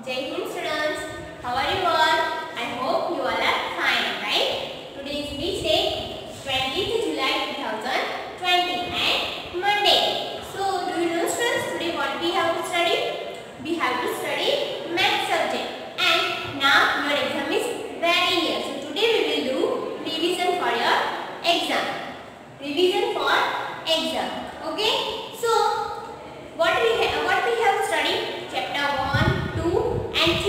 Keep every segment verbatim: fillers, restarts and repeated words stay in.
Jai Hind students, how are you all? I hope you all are fine, right? Today is which day? twentieth July two thousand twenty and Monday. So, do you know students, today what we have to study? We have to study math subject, and now your exam is very near. So, today we will do revision for your exam. Revision for exam. Okay? So, what we have what we have studied? Chapter one, two and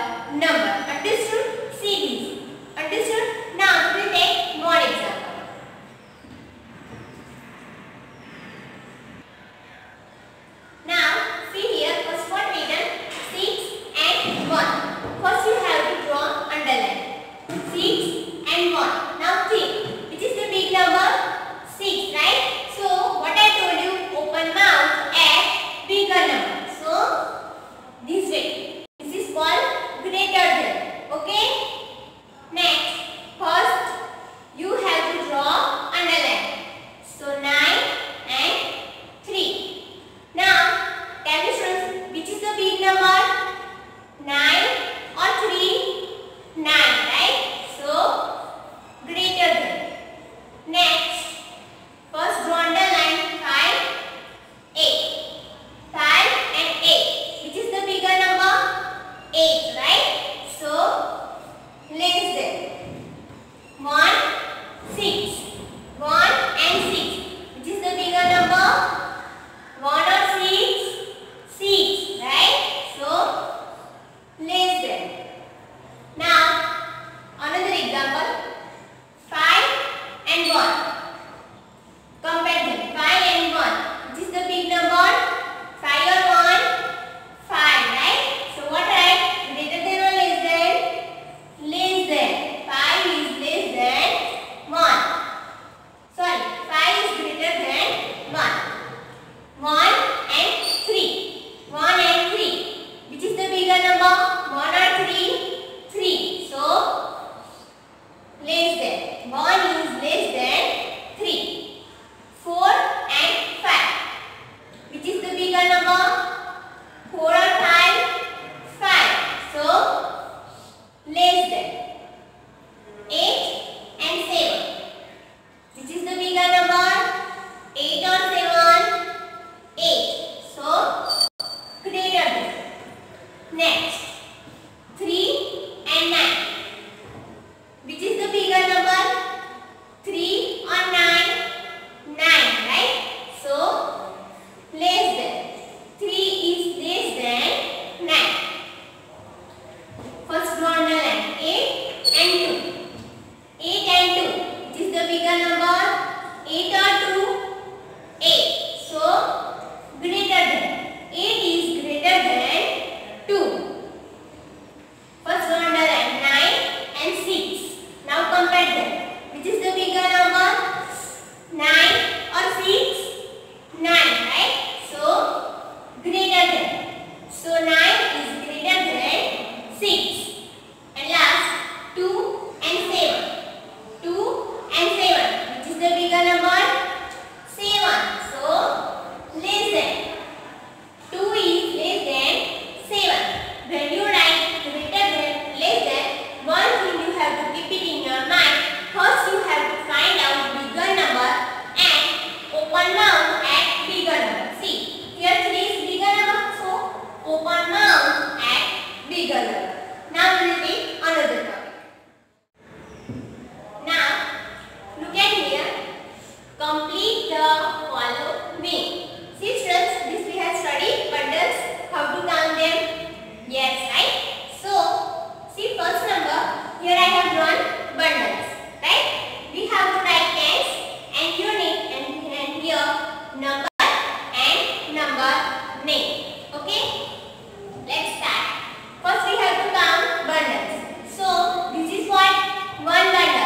number. Understood? See these. Understood? Now we will take more example. Now see here, first one written six and one. First you have to draw underline. six and one. Now think, which is the big number? six, right? So what I told you, open mouth at bigger number. So this way. This is called greater than. Okay? Next, first you have to draw underline. So nine and three. Now tell me students, which is the big number? nine or three? nine, right? So greater than. Next, first draw underline five, eight. five and eight. Which is the bigger number? eight, right? So less than. one, six. one and six. Which is the bigger number? one or six? six, right? So less than. Now another example, five and one. Compare them. five and one. Which is the big number? five or one? five, right? So what write? Greater than or less than? Less than. five is less than one. Sorry, five is greater than one. one and three. one and three. Which is the bigger number? one or three? three. So less than. one is less than three. four and five. Which is the bigger number? four or five? five. So less than. eight and seven. Which is the bigger number? eight or seven? eight. So greater than. Next, three and nine. Which is the bigger number? three or nine? nine, right? So less than. three is less than nine. First draw underline eight and two. eight and two. Which is the bigger number? eight or two? eight. So greater than. eight is greater than two. First draw underline nine and six. Now compare them. Which is the bigger number? nine or six? nine, right? So greater than. So nine is greater than six. And last, two and seven. two and seven. Which is the bigger number? seven. So less than. two is less than seven. When you write greater than, less than, one thing you have to keep it in your mind. First you have to find out bigger number and open mouth at bigger number. See, here three is bigger number, so open mouth at bigger number. Now we will take another topic. Now look at here. Complete the following. See students, this we have studied bundles. How to count them? Yes, right? So see first number. Here I have drawn bundles. Right? We have to write tens and unit and, and here number and number name. Okay? Let's start. First we have to count bundles. So this is what? One bundle.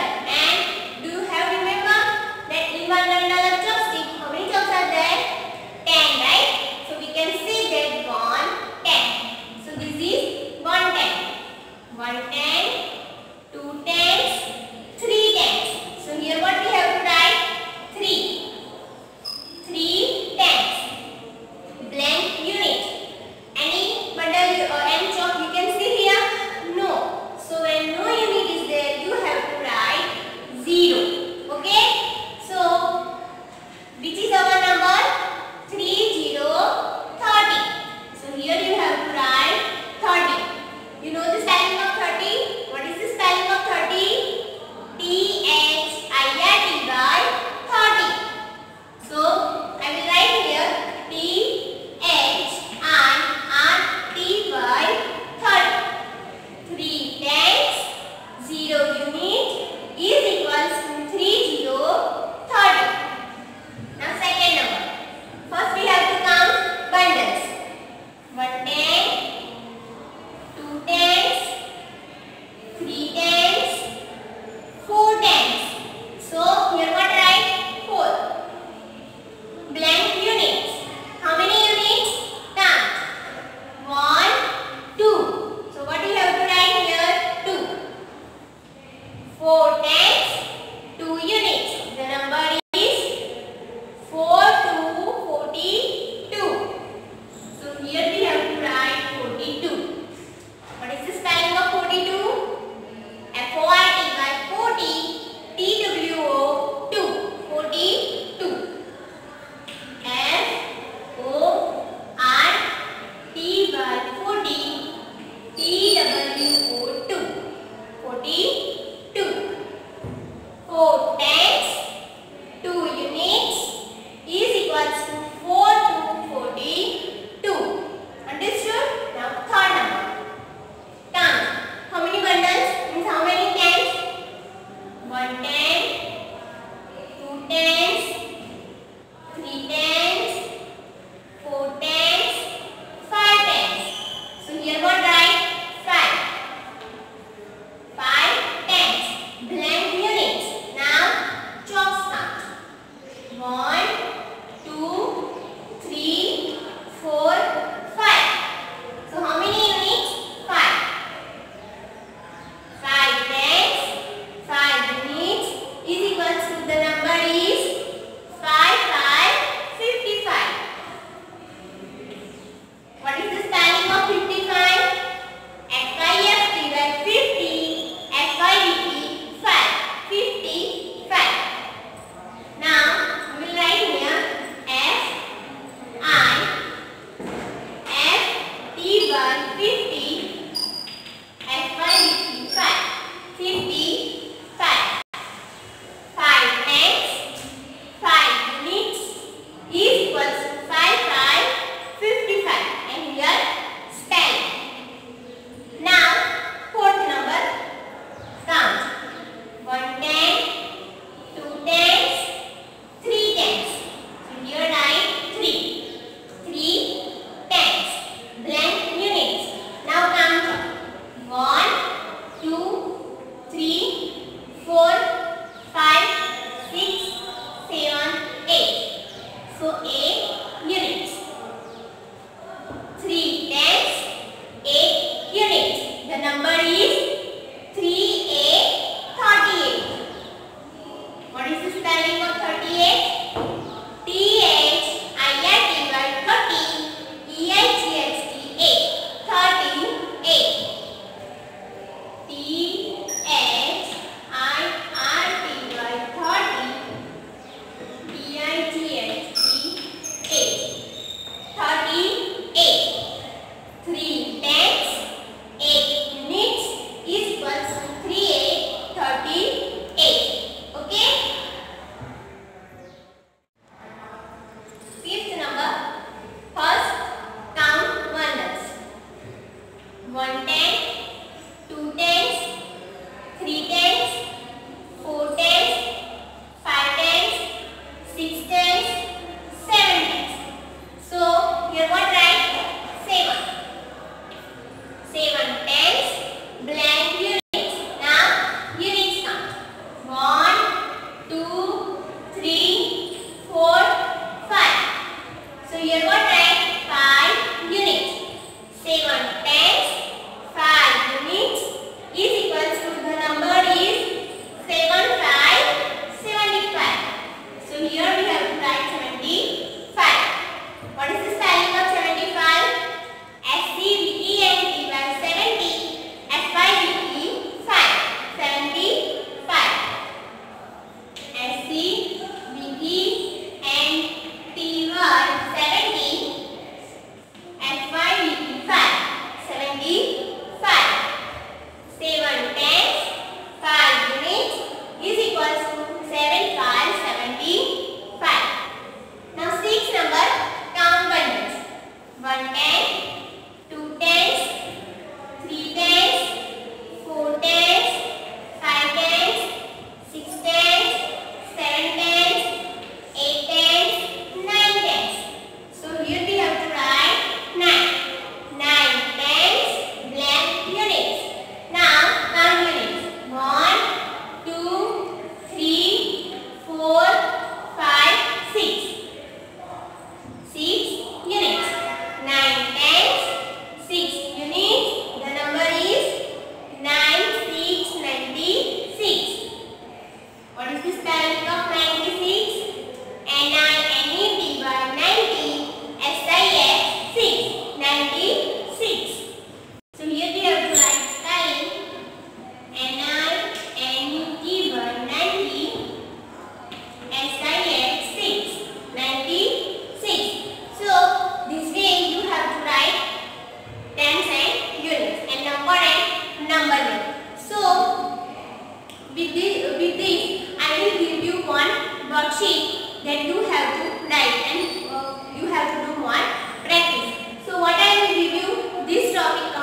with this, with this I will give you one worksheet that you have to write and uh, you have to do one practice. So what I will give you, this topic